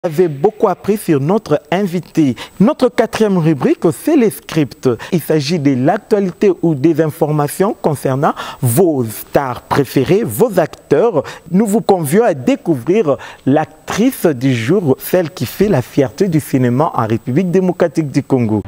Vous avez beaucoup appris sur notre invité. Notre quatrième rubrique, c'est les scripts. Il s'agit de l'actualité ou des informations concernant vos stars préférées, vos acteurs. Nous vous convions à découvrir l'actrice du jour, celle qui fait la fierté du cinéma en République démocratique du Congo.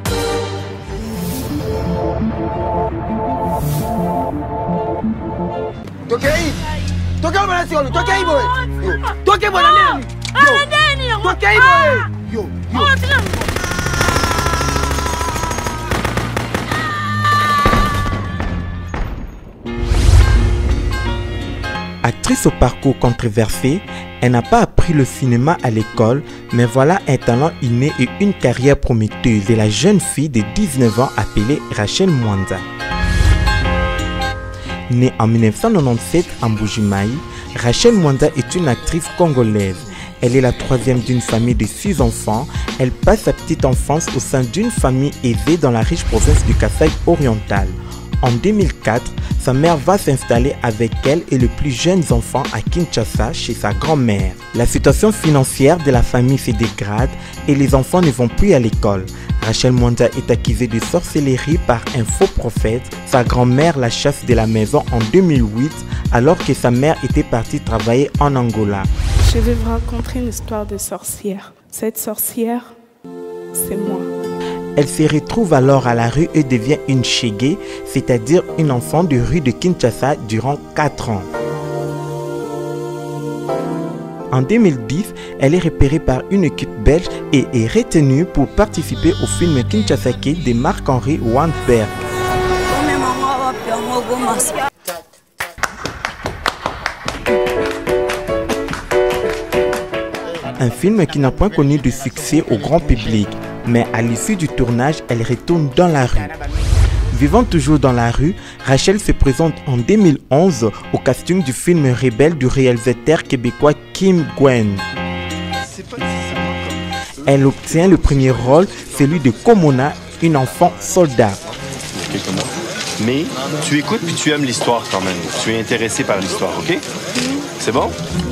Actrice au parcours controversé, elle n'a pas appris le cinéma à l'école, mais voilà un talent inné et une carrière prometteuse est la jeune fille de 19 ans appelée Rachel Mwanza. Née en 1997 à Mbujimayi, Rachel Mwanza est une actrice congolaise. Elle est la troisième d'une famille de 6 enfants. Elle passe sa petite enfance au sein d'une famille aisée dans la riche province du Kasaï oriental. En 2004, sa mère va s'installer avec elle et les plus jeunes enfants à Kinshasa chez sa grand-mère. La situation financière de la famille se dégrade et les enfants ne vont plus à l'école. Rachel Mwanza est accusée de sorcellerie par un faux prophète. Sa grand-mère la chasse de la maison en 2008 alors que sa mère était partie travailler en Angola. Je vais vous raconter une histoire de sorcière. Cette sorcière, c'est moi. Elle se retrouve alors à la rue et devient une shege, c'est-à-dire une enfant de rue de Kinshasa durant 4 ans. En 2010, elle est repérée par une équipe belge et est retenue pour participer au film Kinshasa-Ke de Marc-Henri Wansberg. Un film qui n'a point connu de succès au grand public, mais à l'issue du tournage, elle retourne dans la rue. Vivant toujours dans la rue, Rachel se présente en 2011 au casting du film Rebelle du réalisateur québécois Kim Gwen. Elle obtient le premier rôle, celui de Komona, une enfant soldat. Mais tu écoutes puis tu aimes l'histoire quand même. Tu es intéressé par l'histoire, ok? C'est bon?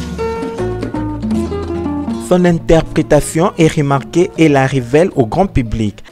Son interprétation est remarquée et la révèle au grand public.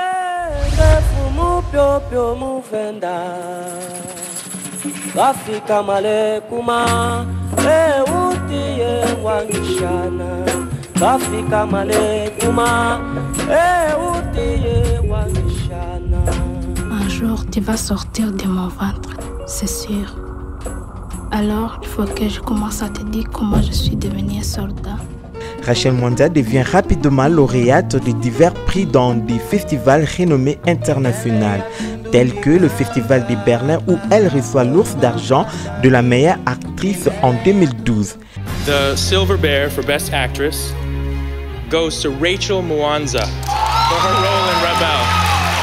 Un jour, tu vas sortir de mon ventre, c'est sûr. Alors, il faut que je commence à te dire comment je suis devenue soldat. Rachel Mwanza devient rapidement lauréate de divers prix dans des festivals renommés internationaux, tels que le Festival de Berlin où elle reçoit l'Ours d'argent de la meilleure actrice en 2012. The Silver Bear for Best Actress goes to Rachel Mwanza for her role in Rebelle.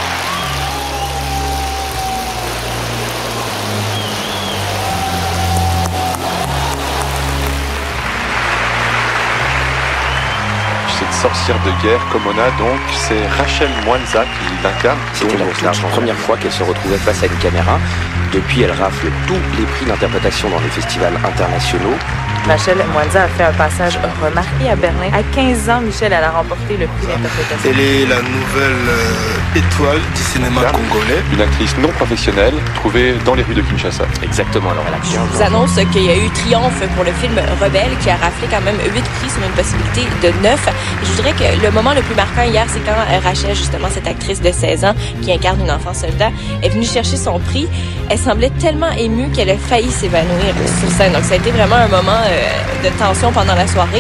Cette sorcière de guerre, Komona, donc, c'est Rachel Mwanza qui l'incarne. C'était la toute première fois qu'elle se retrouvait face à une caméra. Depuis, elle rafle tous les prix d'interprétation dans les festivals internationaux. Rachel Mwanza a fait un passage remarqué à Berlin. À 15 ans, Michel, elle a remporté le prix d'interprétation. Elle est la nouvelle étoile du cinéma congolais. Une actrice non professionnelle trouvée dans les rues de Kinshasa. Exactement, alors elle a Je vous annonce qu'il y a eu triomphe pour le film Rebelle qui a raflé quand même 8 prix sur une possibilité de 9. Je voudrais que le moment le plus marquant hier, c'est quand Rachel, justement cette actrice de 16 ans qui incarne une enfant soldat, est venue chercher son prix. Elle semblait tellement émue qu'elle a failli s'évanouir sur scène. Donc ça a été vraiment un moment de tension pendant la soirée.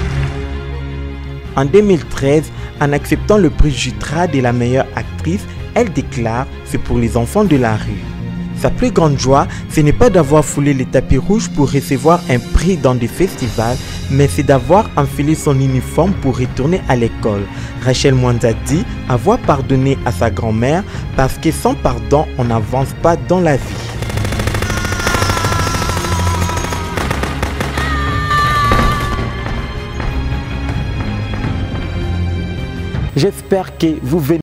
En 2013, en acceptant le prix Jutra de la meilleure actrice, elle déclare « C'est pour les enfants de la rue ». Sa plus grande joie, ce n'est pas d'avoir foulé les tapis rouges pour recevoir un prix dans des festivals, mais c'est d'avoir enfilé son uniforme pour retourner à l'école. Rachel Mwanza dit avoir pardonné à sa grand-mère parce que sans pardon, on n'avance pas dans la vie. J'espère que vous venez